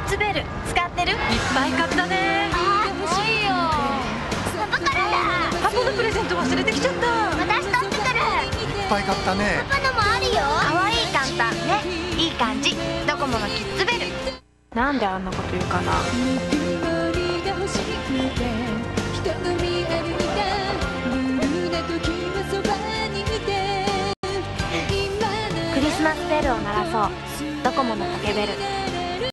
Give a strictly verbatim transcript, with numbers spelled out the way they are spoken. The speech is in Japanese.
ツベル使ってる？いっぱい買ったね。 あー、欲しいよ。パパからだ。 パパのプレゼント忘れてきちゃった。 私取ってくる。 いっぱい買ったね。 パパのもあるよ。かわいい簡単ね。いい感じ。ドコモのキッズベル。 なんであんなこと言うかな。 クリスマスベルを鳴らそう。ドコモのポケベル。